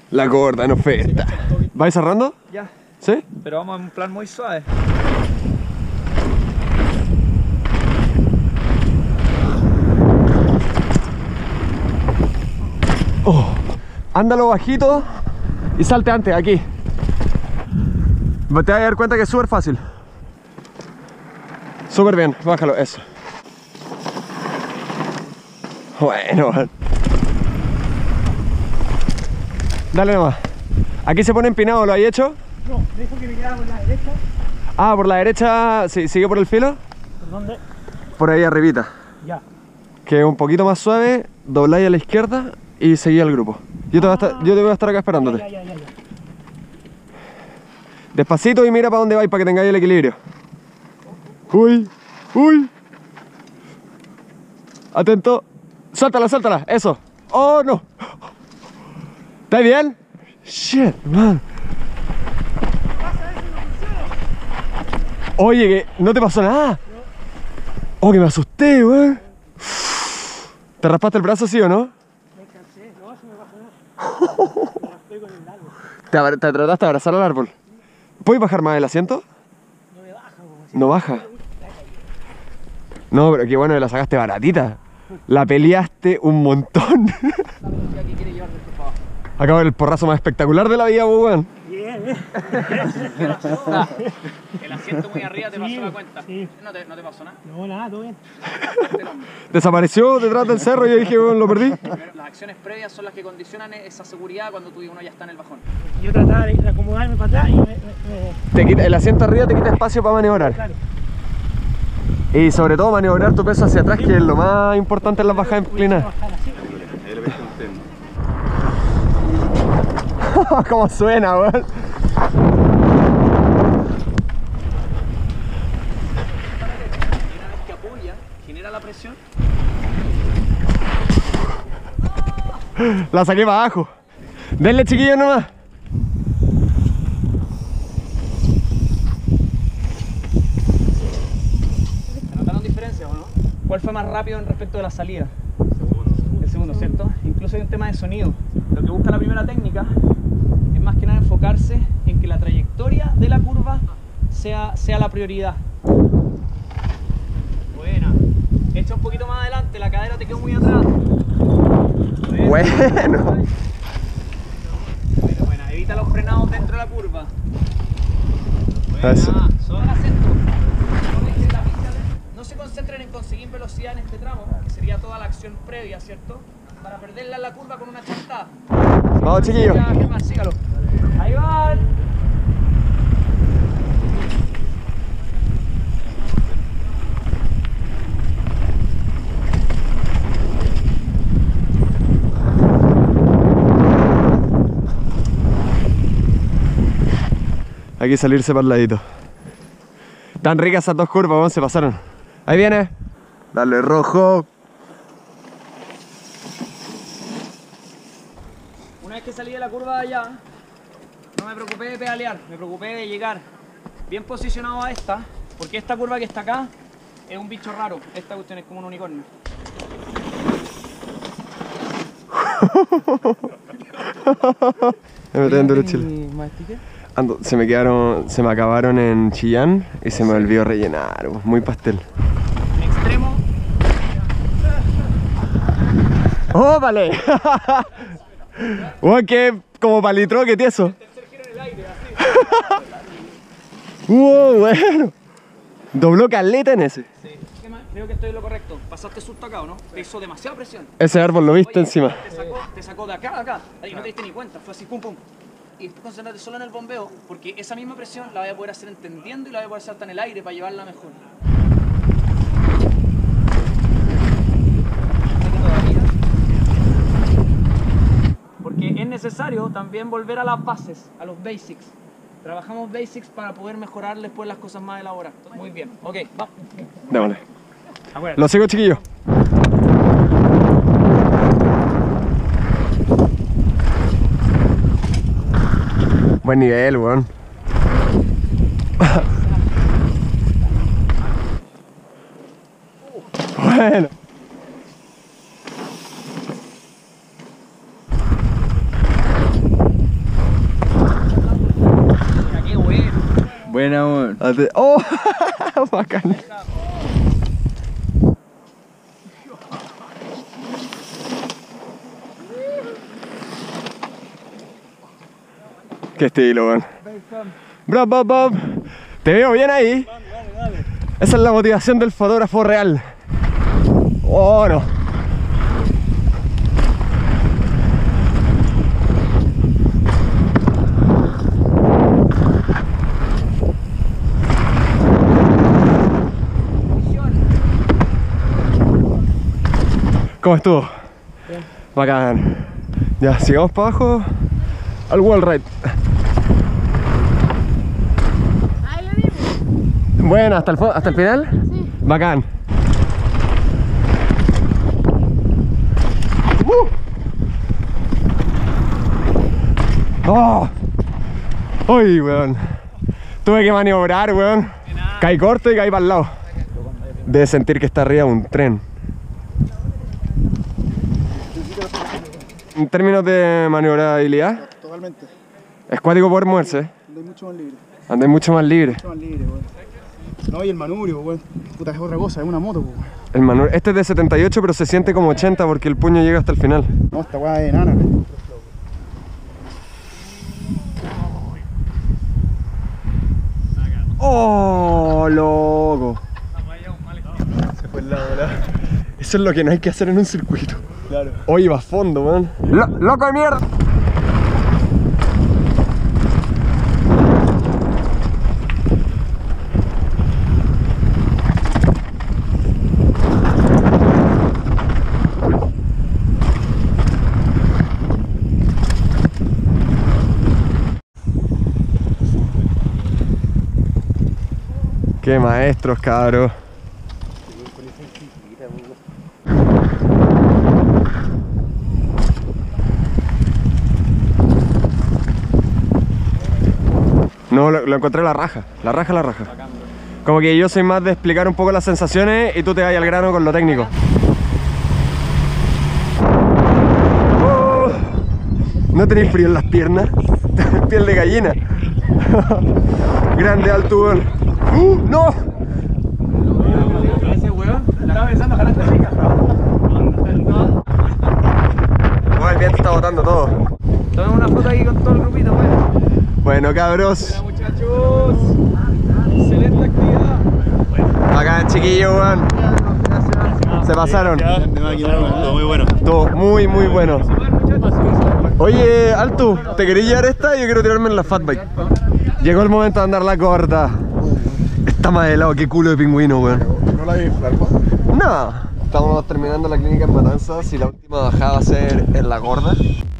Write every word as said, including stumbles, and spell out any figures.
La gorda en oferta. ¿Vais cerrando? Ya. ¿Sí? Pero vamos en un plan muy suave. Oh, ándalo bajito y salte antes, aquí. Te vas a dar cuenta que es súper fácil. Súper bien, bájalo, eso. Bueno, dale nomás. Aquí se pone empinado, ¿lo hay hecho? No, me dijo que me quedaba por la derecha. Ah, por la derecha, sí, sigue por el filo. ¿Por dónde? Por ahí arribita. Ya. Que es un poquito más suave, dobláis a la izquierda y seguí al grupo. Yo te, voy a estar, yo te voy a estar acá esperándote. Ya, ya, ya, ya. Despacito y mira para dónde vais para que tengáis el equilibrio. Uy, uy. Atento. Suéltala, suéltala, eso. Oh, no. ¿Estás bien? Shit, man. Oye, que no te pasó nada. Oh, que me asusté, weón. ¿Te raspaste el brazo, sí o no? Me cansé, no, se me pasó nada. Me raspé con el árbol. ¿Te, abra- te trataste de abrazar al árbol? ¿Puedes bajar más el asiento? No me baja, como si... No baja. No, pero qué bueno que la sacaste baratita. La peleaste un montón. Acabo el porrazo más espectacular de la vida, weón. Bien, bien. El asiento muy arriba te pasó Sí, la cuenta. sí. ¿No te, no te pasó nada? No, nada, todo bien. Desapareció detrás del cerro y yo dije, weón, lo perdí. Las acciones previas son las que condicionan esa seguridad cuando tú uno ya está en el bajón. Yo trataba de acomodarme para atrás y me... me, me... Te quita, el asiento arriba te quita espacio para maniobrar. Claro. Y sobre todo maniobrar tu peso hacia atrás, que es lo más importante en las bajadas inclinadas. ¿Cómo suena, weón? Y una vez que apoya, genera la presión. La saqué para abajo. Denle, chiquillos, nomás. ¿Se notaron diferencias o no? ¿Cuál fue más rápido en respecto de la salida? El segundo, ¿cierto? Incluso hay un tema de sonido. Lo que busca la primera técnica es más que nada enfocarse en que la trayectoria de la curva sea, sea la prioridad. Buena. Echa un poquito más adelante, la cadera te quedó muy atrás. Buena. Bueno. Buena, buena. Evita los frenados dentro de la curva. Buena. Eso. Solo el acento. No se concentren en conseguir velocidad en este tramo, que sería toda la acción previa, ¿cierto? Para perderla en la curva con una chantada. Vamos, chiquillos. Ya, ¿qué más? Sígalo. Ahí van. Hay que salirse para el ladito. Tan ricas esas dos curvas, weón, se pasaron. Ahí viene. Dale, rojo. Una vez que salí de la curva de allá, no me preocupé de pedalear, me preocupé de llegar bien posicionado a esta, porque esta curva que está acá es un bicho raro. Esta cuestión es como un unicornio. Me metí en duro chile. Ando, se me quedaron, se me acabaron en Chillán y se me olvidó rellenar, muy pastel. En extremo. ¡Oh, vale! ¡Oh, qué como palitro, qué tieso! Tercer giro en el aire, así. ¡Wow, bueno! Dobló caleta en ese. Sí. ¿Qué más? Creo que estoy en lo correcto. Pasaste susto acá, ¿o no? Te hizo demasiada presión. Ese árbol lo viste Oye, encima. Te sacó, te sacó de acá a acá. Ahí no te diste ni cuenta. Fue así, pum, pum. Y concéntrate solo en el bombeo, porque esa misma presión la voy a poder hacer entendiendo y la voy a poder hacer hasta en el aire para llevarla mejor. Porque es necesario también volver a las bases, a los basics. Trabajamos basics para poder mejorar después las cosas más elaboradas. Muy bien. Ok, va. Démosle. Acuérdate. Lo sigo, chiquillo. Buen nivel, weón. Bueno. Buena, weón. Ate- ¡Oh! Bacán. Qué estilo, weón. Bro, Bob, Bob. Te veo bien ahí. Esa es la motivación del fotógrafo real. Oh, no. ¿Cómo estuvo? Bien. Bacán. Ya, sigamos para abajo al wall ride. Ahí lo vimos. Bueno, ¿hasta el, fo- hasta el final? Sí. Bacán. Uh. ¡Oh! ¡Uy, weón! Tuve que maniobrar, weón. Caí corto y caí para el lado. Debe sentir que está arriba un tren. En términos de maniobrabilidad, Totalmente. es cuático poder moverse. Andé mucho más libre. Andé mucho más libre. Mucho más libre, weón. No, y el manubrio, weón. Puta, es otra cosa, es una moto, weón. El manu- este es de setenta y ocho, pero se siente como ochenta porque el puño llega hasta el final. No, esta weá es enana. ¡Oh, loco! Se fue el lado, ¿verdad? Eso es lo que no hay que hacer en un circuito. Claro. Oye, va a fondo, man. Lo- ¡Loco de mierda! ¡Qué maestros, cabros! No, lo, lo encontré la raja, la raja, la raja. Como que yo soy más de explicar un poco las sensaciones y tú te vas al grano con lo técnico. Oh, ¿no tenéis frío en las piernas? Piel de gallina. Grande, alto, weón. ¡Uh, no! Ese weón estaba pensando ojalá te rica. Oh, el viento está botando todo. Tomemos una foto ahí con todo el grupito, weón. Bueno, cabros. Muchachos, excelente actividad. Acá, chiquillos, weón. Se pasaron. Todo muy bueno. Todo muy, muy bueno. Oye, Alto, ¿te quería llevar esta? Yo quiero tirarme en la fatbike. Llegó el momento de andar la corta. Está más helado, qué culo de pingüino, weón. ¿No la vi, Flarco? No. Estamos terminando la clínica en Matanzas y la última bajada va a ser en La Gorda.